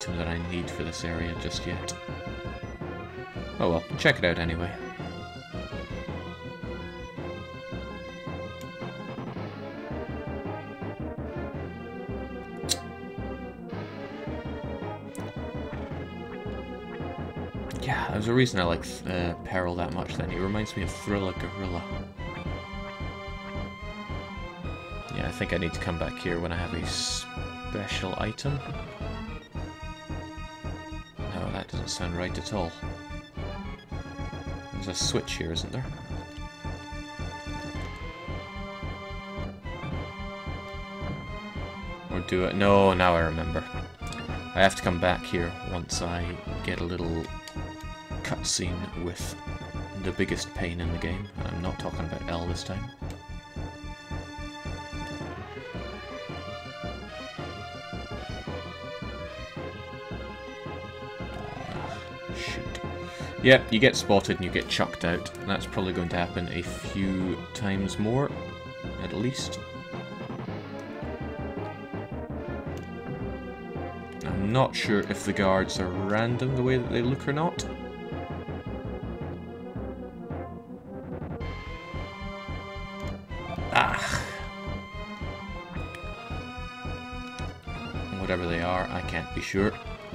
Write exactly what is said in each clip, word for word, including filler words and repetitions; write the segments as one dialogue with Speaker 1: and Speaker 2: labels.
Speaker 1: item that I need for this area just yet. Oh well, check it out anyway. Yeah, there's a reason I like uh, Peril that much then. He reminds me of Thriller Gorilla. Yeah, I think I need to come back here when I have a special item. No, that doesn't sound right at all. There's a switch here, isn't there? Or do it? No, now I remember. I have to come back here once I get a little cutscene with the biggest pain in the game. I'm not talking about L this time. Shoot. Yep, you get spotted and you get chucked out. That's probably going to happen a few times more, at least. I'm not sure if the guards are random the way that they look or not. Ah! Whatever they are, I can't be sure.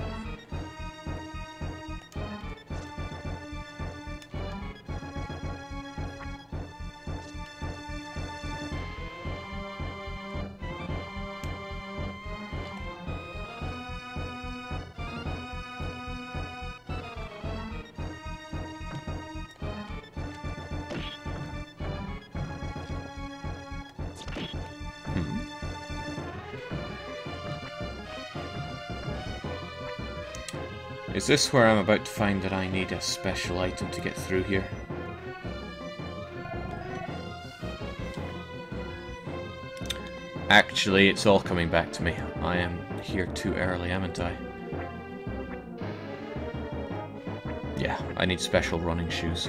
Speaker 1: Is this where I'm about to find that I need a special item to get through here? Actually, it's all coming back to me. I am here too early, haven't I? Yeah, I need special running shoes.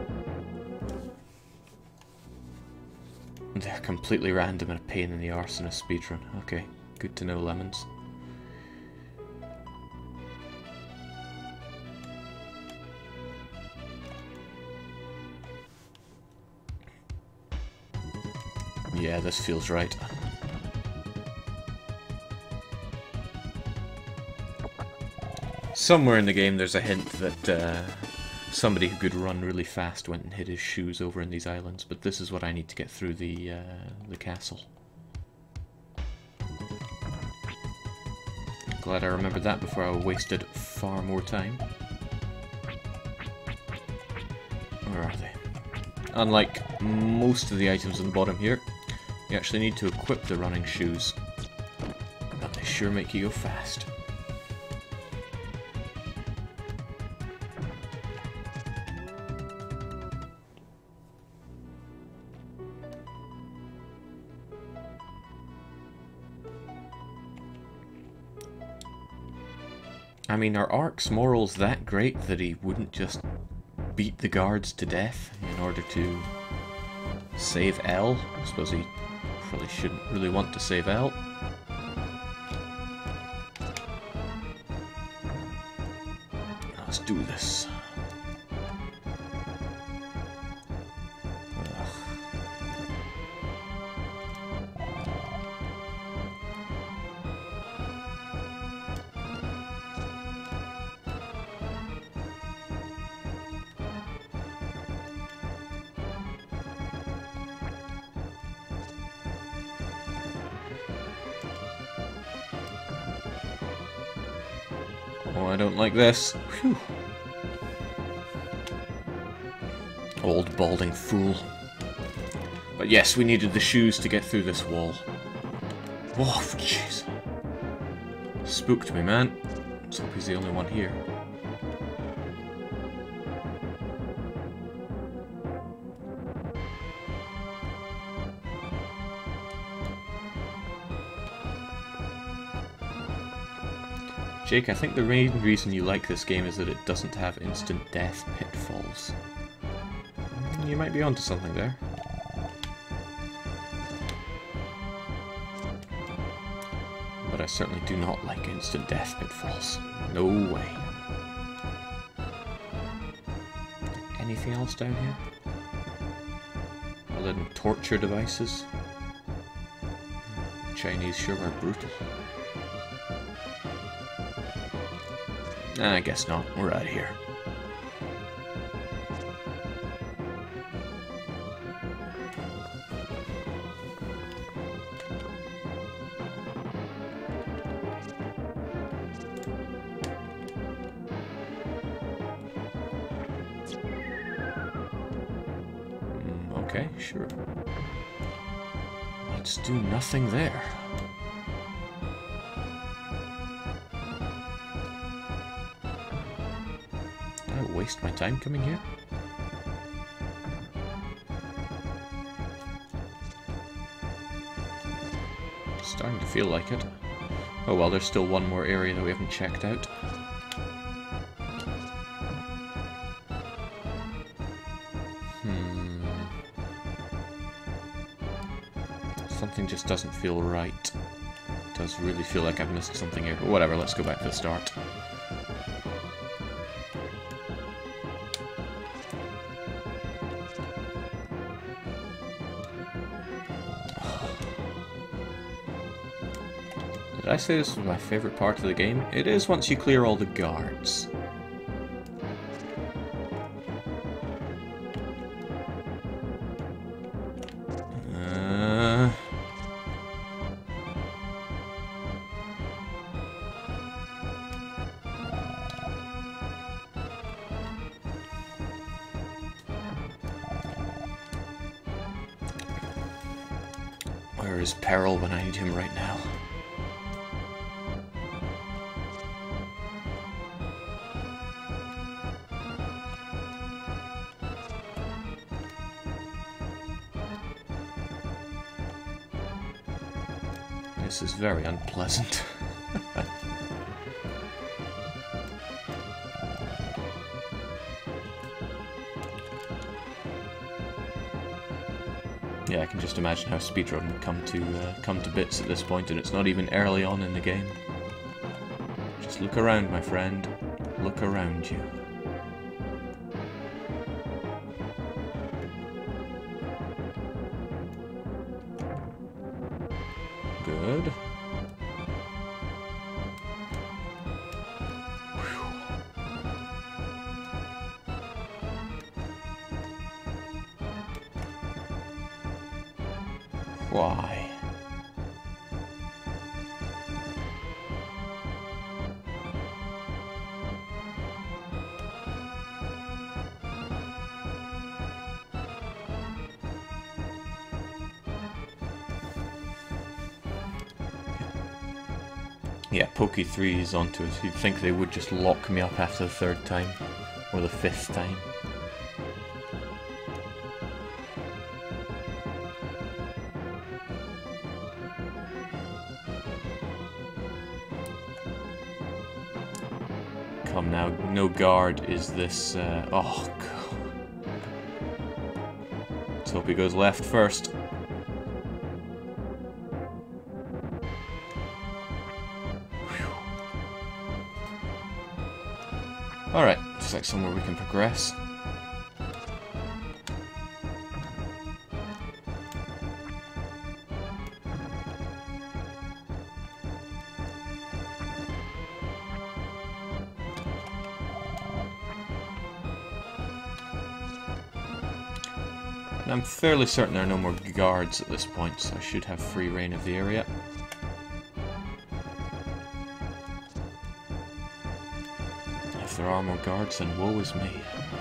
Speaker 1: They're completely random and a pain in the arse in a speedrun. Okay, good to know, Lemons. Yeah, this feels right. Somewhere in the game there's a hint that uh, somebody who could run really fast went and hid his shoes over in these islands, but this is what I need to get through the, uh, the castle. Glad I remembered that before I wasted far more time. Where are they? Unlike most of the items on the bottom here, you actually need to equip the running shoes, but they sure make you go fast. I mean, are Ark's morals that great that he wouldn't just beat the guards to death in order to save L? I suppose he probably shouldn't really want to save L. Let's do this. Oh, I don't like this. Whew. Old balding fool. But yes, we needed the shoes to get through this wall. Whoa, jeez. Spooked me, man. Let's hope he's the only one here. Jake, I think the main reason you like this game is that it doesn't have instant death pitfalls. You might be onto something there. But I certainly do not like instant death pitfalls. No way. Anything else down here? Other than torture devices? Chinese sure are brutal. Nah, I guess not. We're out of here. Okay, sure. Let's do nothing there. Did I waste my time coming here? Starting to feel like it. Oh well, there's still one more area that we haven't checked out. Something just doesn't feel right. It does really feel like I've missed something here. Whatever, let's go back to the start. Did I say this was my favorite part of the game? It is once you clear all the guards. Where is Peril when I need him right now? This is very unpleasant. Yeah, I can just imagine how speedrun would come to uh, come to bits at this point, and it's not even early on in the game. Just look around, my friend. Look around you. Good. Why? Yeah, Poke three is onto us. You'd think they would just lock me up after the third time, or the fifth time. Come now, no guard is this, uh, oh god. Let's hope he goes left first. Alright, looks like somewhere we can progress. I'm fairly certain there are no more guards at this point, so I should have free reign of the area. If there are more guards, then woe is me.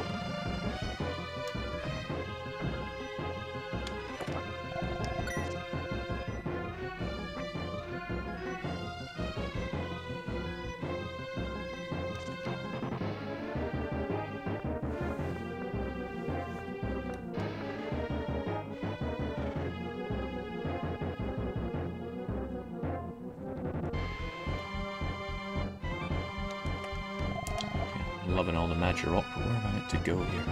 Speaker 1: Loving all the Major Op, but where am I meant to go here?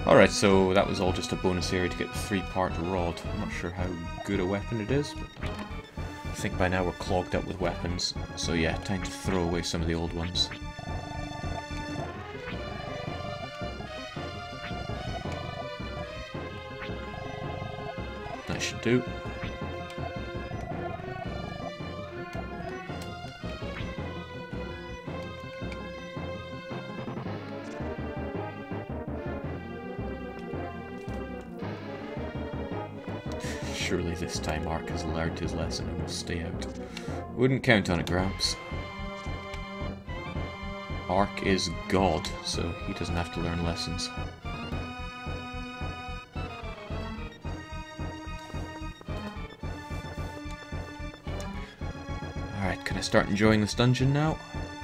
Speaker 1: Alright, so that was all just a bonus area to get the three-part rod. I'm not sure how good a weapon it is, but I think by now we're clogged up with weapons. So yeah, time to throw away some of the old ones. That should do. Surely this time Ark has learned his lesson and will stay out. Wouldn't count on it, Gramps. Ark is God, so he doesn't have to learn lessons. Alright, can I start enjoying this dungeon now?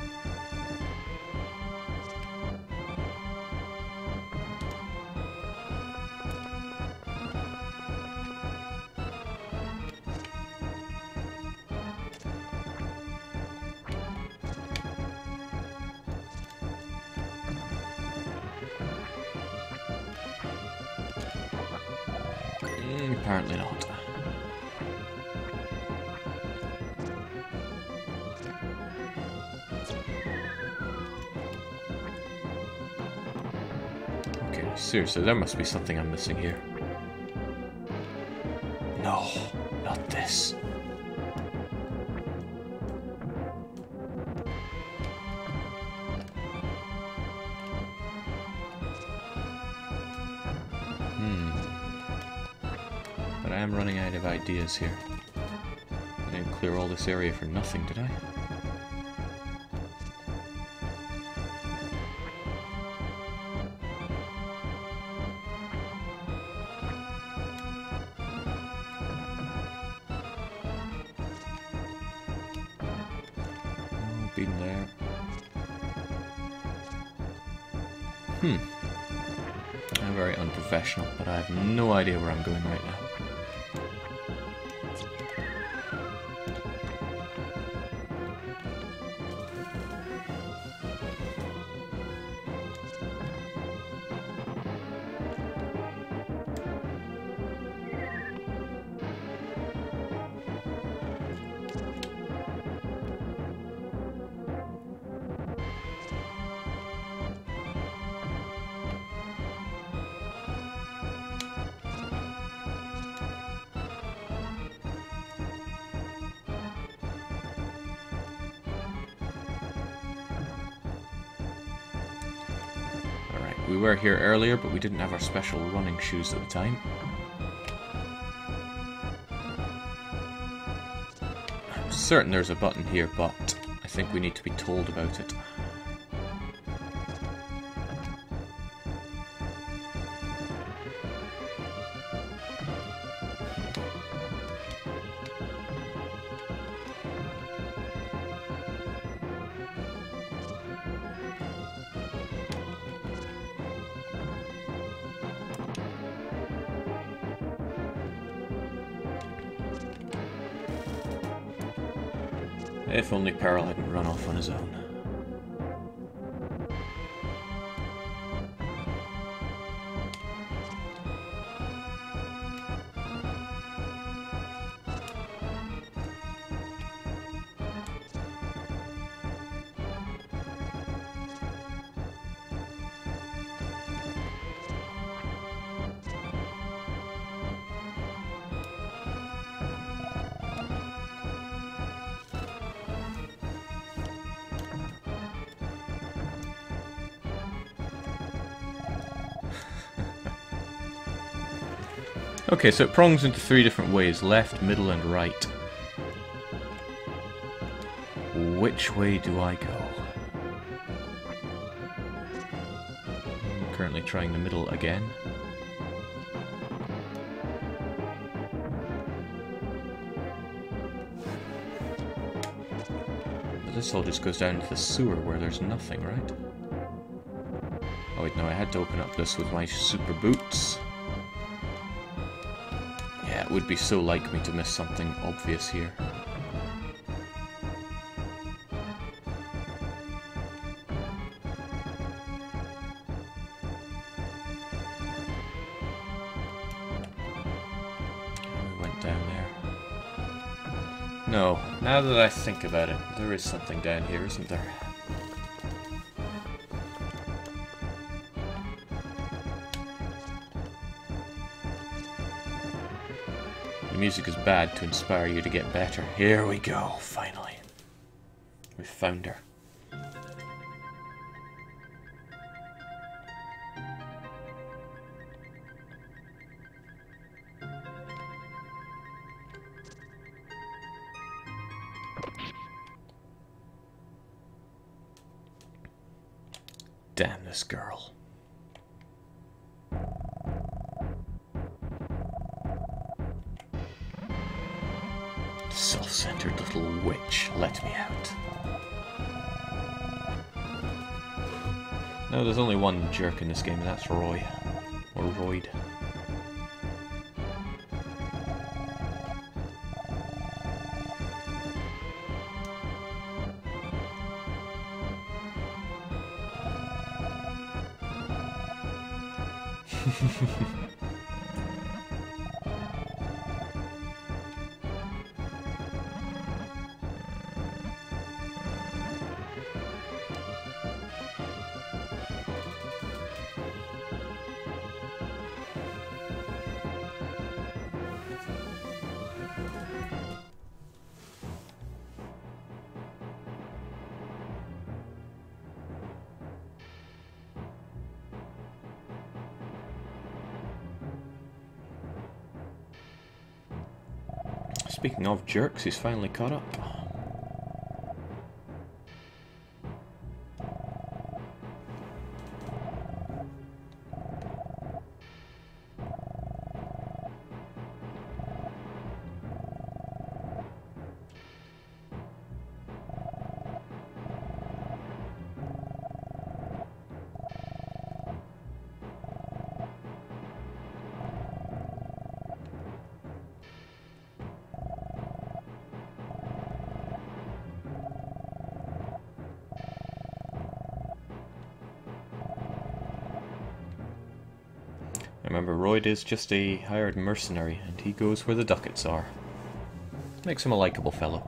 Speaker 1: Apparently not. Okay, seriously, there must be something I'm missing here. No, not this. I am running out of ideas here. I didn't clear all this area for nothing, did I? Oh, been there. Hmm. I'm very unprofessional, but I have no idea where I'm going right now. We were here earlier, but we didn't have our special running shoes at the time. I'm certain there's a button here, but I think we need to be told about it. If only Pearl hadn't run off on his own. Okay, so it prongs into three different ways, left, middle, and right. Which way do I go? I'm currently trying the middle again. But this all just goes down to the sewer where there's nothing, right? Oh wait, no, I had to open up this with my super boots. Yeah, it would be so like me to miss something obvious here. No, now that I think about it, there is something down here, isn't there? The music is bad to inspire you to get better. Here we go, finally. We found her. Damn this girl. Self-centered little witch, let me out. No, there's only one jerk in this game, and that's Roy. Or Royd. Speaking of jerks, he's finally caught up. Remember, Royd is just a hired mercenary, and he goes where the ducats are. Makes him a likable fellow.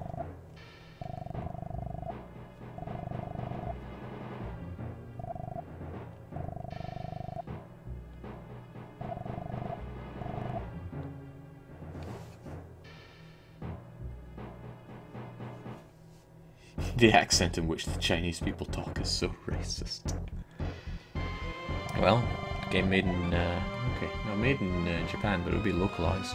Speaker 1: The accent in which the Chinese people talk is so racist. Well, game made in, uh, okay, no, made in uh, Japan, but it would be localized.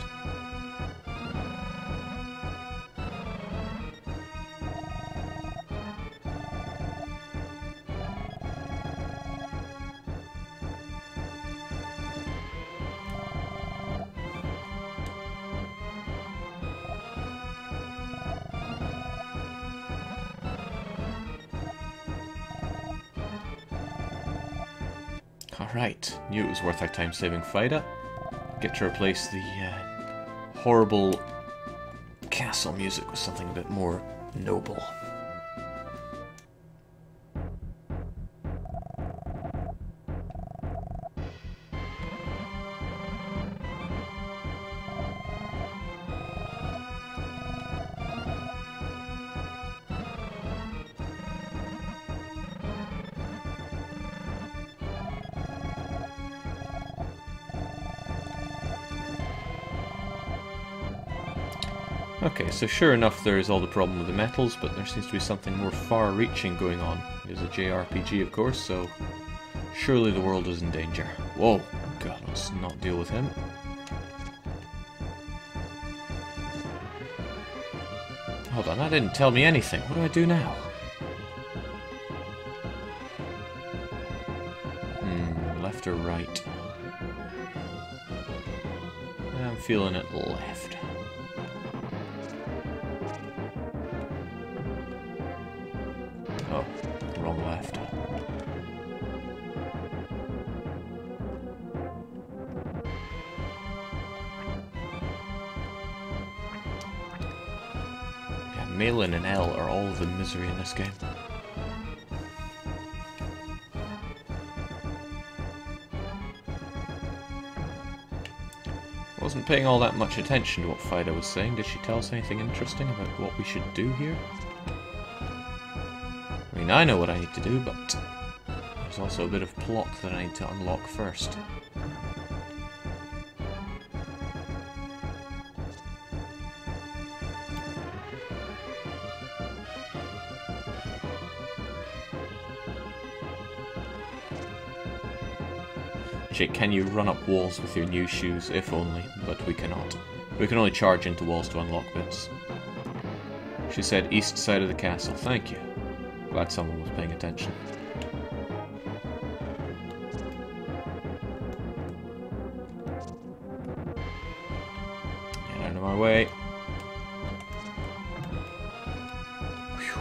Speaker 1: Alright, knew it was worth our time saving Fida. Get to replace the uh, horrible castle music with something a bit more noble. Okay, so sure enough there's all the problem with the metals, but there seems to be something more far-reaching going on. It is a J R P G, of course, so surely the world is in danger. Whoa, God, let's not deal with him. Hold on, that didn't tell me anything. What do I do now? Hmm, left or right? I'm feeling it left. Oh, wrong left. Yeah, Malin and L are all the misery in this game. Wasn't paying all that much attention to what Fido was saying. Did she tell us anything interesting about what we should do here? I mean, I know what I need to do, but there's also a bit of plot that I need to unlock first. Jake, can you run up walls with your new shoes? If only, but we cannot. We can only charge into walls to unlock bits. She said east side of the castle. Thank you. Glad someone was paying attention. Get out of my way. Whew.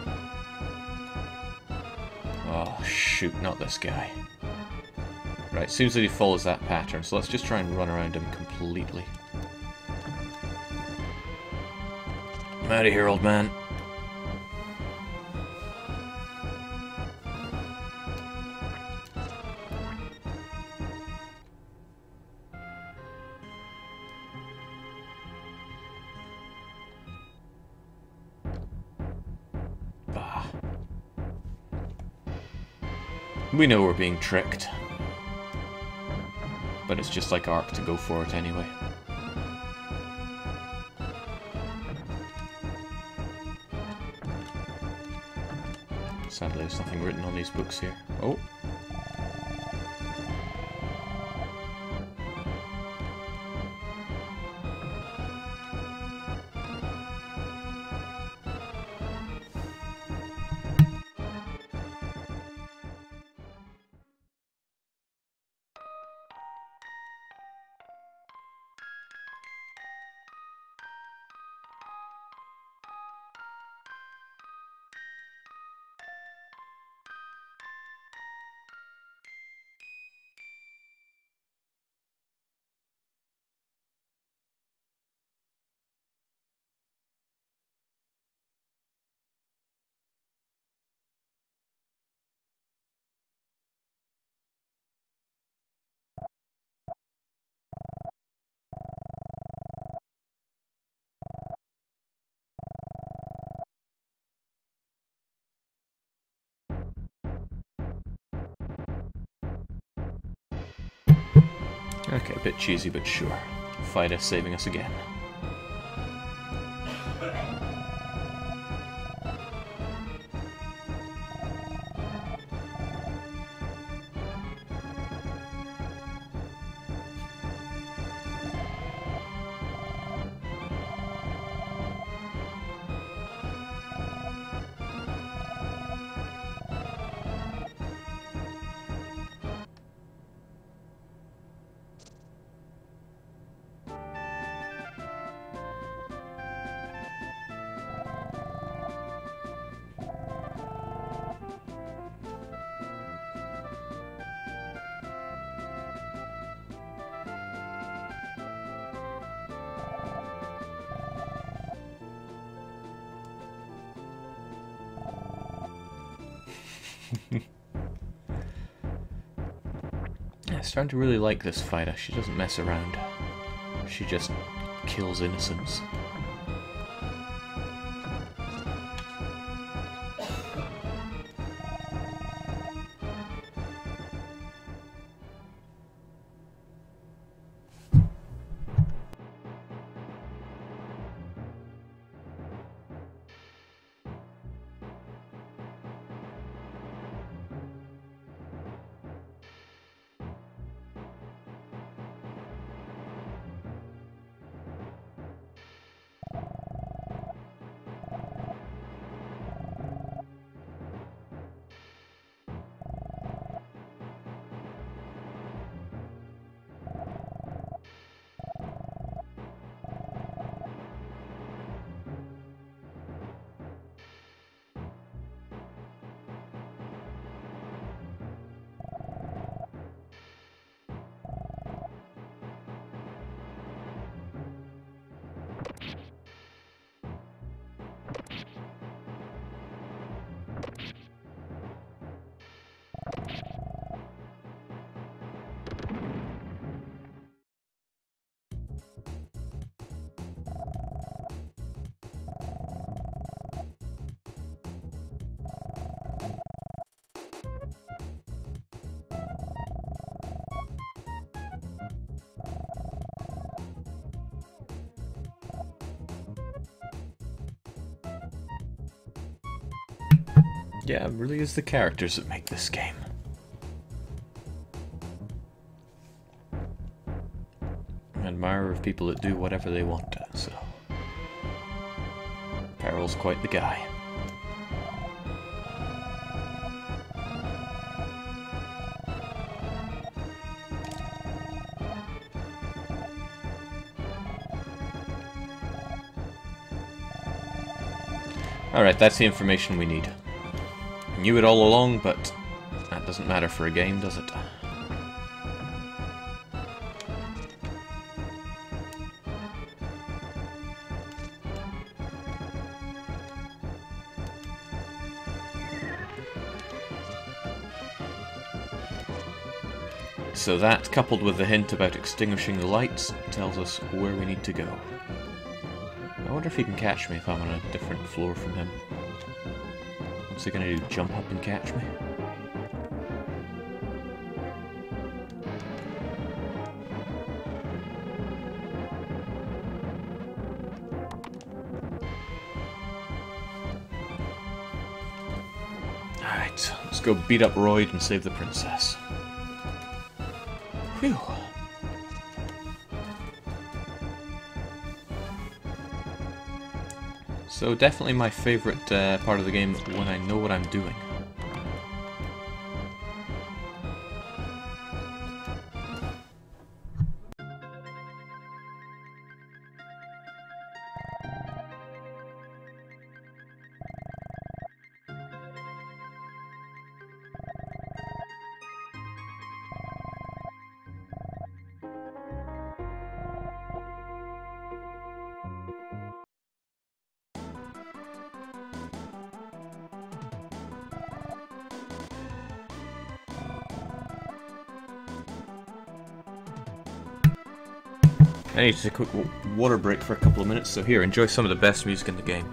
Speaker 1: Oh, shoot, not this guy. Right, seems that he follows that pattern, so let's just try and run around him completely. I'm out of here, old man. Bah. We know we're being tricked. But it's just like Ark to go for it anyway. Sadly, there's nothing written on these books here. Oh. Okay, a bit cheesy, but sure. Fido saving us again. I'm starting to really like this fighter. She doesn't mess around. She just kills innocents. Yeah, it really is the characters that make this game. I'm an admirer of people that do whatever they want to, so... Perril's quite the guy. Alright, that's the information we need. I knew it all along, but that doesn't matter for a game, does it? So that, coupled with the hint about extinguishing the lights, tells us where we need to go. I wonder if he can catch me if I'm on a different floor from him. What's he gonna do, jump up and catch me? Alright, let's go beat up Royd and save the princess. Phew. So definitely my favourite uh, part of the game when I know what I'm doing. I need to take a quick water break for a couple of minutes, so here, enjoy some of the best music in the game.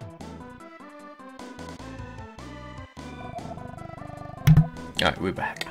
Speaker 1: Alright, we're back.